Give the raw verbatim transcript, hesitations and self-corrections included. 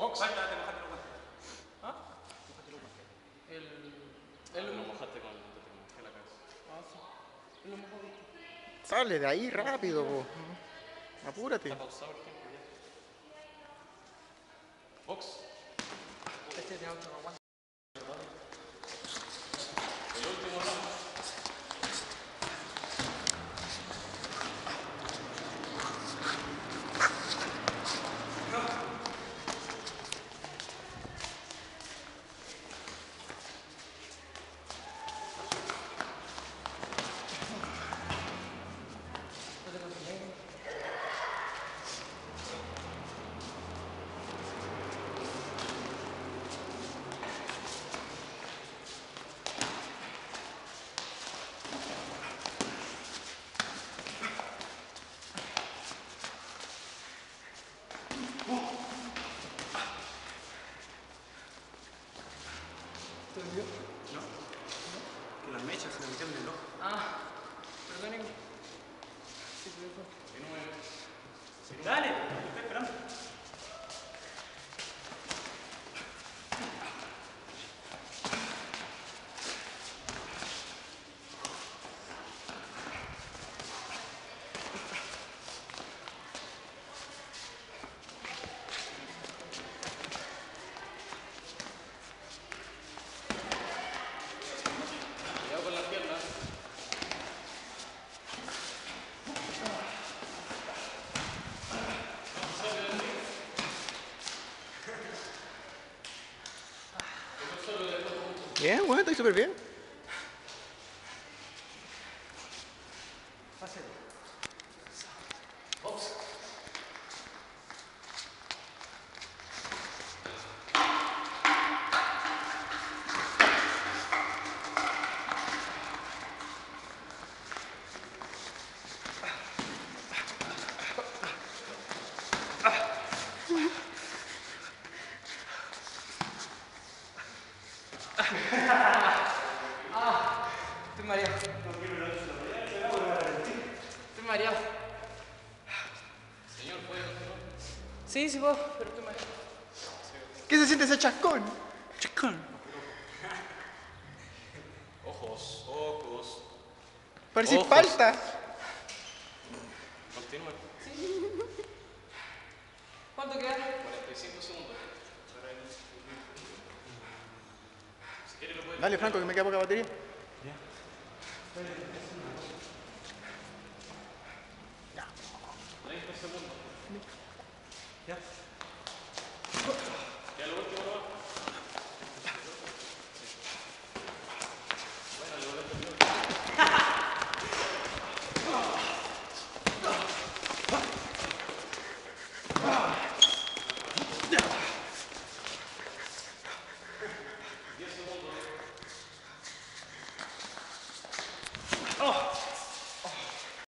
Fox, falta, te mojaste los guantes. ¿Ah? Mojaste los guantes. El... El lo mojaste con... te mojé la cabeza. Ah, sí. El lo mojó, ¿viste? Sale de ahí rápido, po. Apúrate. Está pausado el tiempo ya. Fox. Este tiene otro guante. El último round. ¿Te dolió? No. Que las mechas se me metieron en el ojo. Ah, perdonen. Sí, por eso. De nuevo. Dale, te estoy esperando. Cuidado con las piernas. Bien, bueno, estoy súper bien. Pásale. Fox. Ah, estoy mareado. Estoy mareado. Señor, ¿puede continuar? Sí, sí puedo, pero estoy mareado. ¿Qué se siente ese chascón? Chacón. Ojos, ojos. Parece Ojos. falta. Continúa. ¿Cuánto queda? cuarenta y cinco segundos. Si quiere lo puede... Dale, Franco, que me queda poca batería. treinta segundos. Ya.